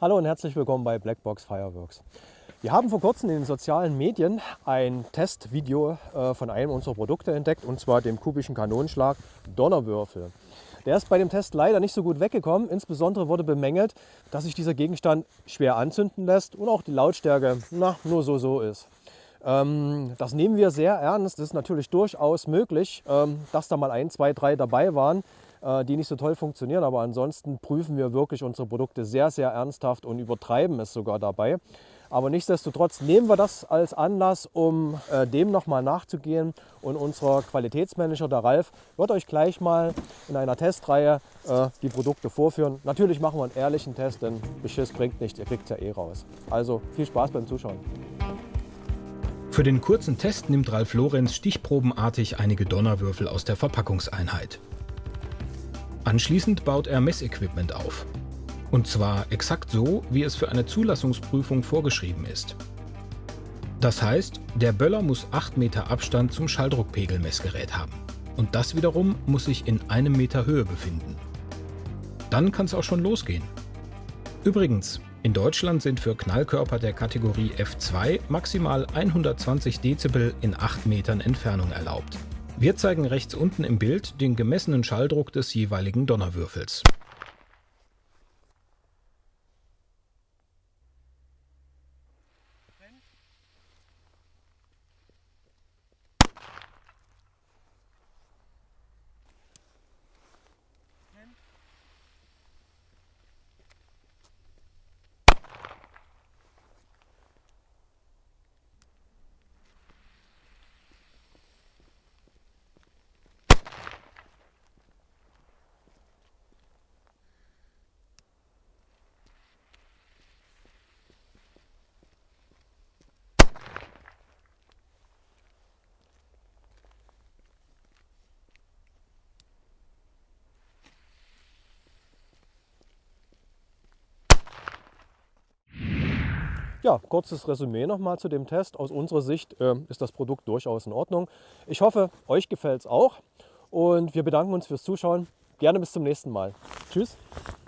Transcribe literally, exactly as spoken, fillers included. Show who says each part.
Speaker 1: Hallo und herzlich willkommen bei Blackbox Fireworks. Wir haben vor kurzem in den sozialen Medien ein Testvideo äh, von einem unserer Produkte entdeckt, und zwar dem kubischen Kanonenschlag Donnerwürfel. Der ist bei dem Test leider nicht so gut weggekommen. Insbesondere wurde bemängelt, dass sich dieser Gegenstand schwer anzünden lässt und auch die Lautstärke na, nur so so ist. Ähm, das nehmen wir sehr ernst. Es ist natürlich durchaus möglich, ähm, dass da mal ein, zwei, drei dabei waren, äh, die nicht so toll funktionieren. Aber ansonsten prüfen wir wirklich unsere Produkte sehr, sehr ernsthaft und übertreiben es sogar dabei. Aber nichtsdestotrotz nehmen wir das als Anlass, um äh, dem nochmal nachzugehen. Und unser Qualitätsmanager, der Ralf, wird euch gleich mal in einer Testreihe äh, die Produkte vorführen. Natürlich machen wir einen ehrlichen Test, denn Beschiss bringt nichts, ihr kriegt es ja eh raus. Also viel Spaß beim Zuschauen.
Speaker 2: Für den kurzen Test nimmt Ralf Lorenz stichprobenartig einige Donnerwürfel aus der Verpackungseinheit. Anschließend baut er Messequipment auf. Und zwar exakt so, wie es für eine Zulassungsprüfung vorgeschrieben ist. Das heißt, der Böller muss acht Meter Abstand zum Schalldruckpegelmessgerät haben. Und das wiederum muss sich in einem Meter Höhe befinden. Dann kann es auch schon losgehen. Übrigens, in Deutschland sind für Knallkörper der Kategorie F zwei maximal hundertzwanzig Dezibel in acht Metern Entfernung erlaubt. Wir zeigen rechts unten im Bild den gemessenen Schalldruck des jeweiligen Donnerwürfels.
Speaker 1: Ja, kurzes Resümee nochmal zu dem Test. Aus unserer Sicht äh, ist das Produkt durchaus in Ordnung. Ich hoffe, euch gefällt es auch und wir bedanken uns fürs Zuschauen. Gerne bis zum nächsten Mal. Tschüss.